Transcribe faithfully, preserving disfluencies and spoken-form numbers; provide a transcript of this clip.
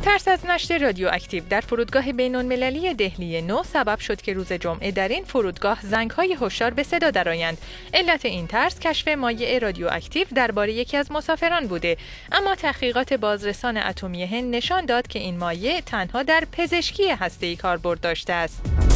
ترس از نشت رادیواکتیو در فرودگاه بین‌المللی دهلی نو سبب شد که روز جمعه در این فرودگاه زنگ‌های هشدار به صدا درآیند. علت این ترس کشف مایع رادیواکتیو درباره یکی از مسافران بوده، اما تحقیقات بازرسان اتمی هند نشان داد که این مایع تنها در پزشکی هسته‌ای کاربرد داشته است.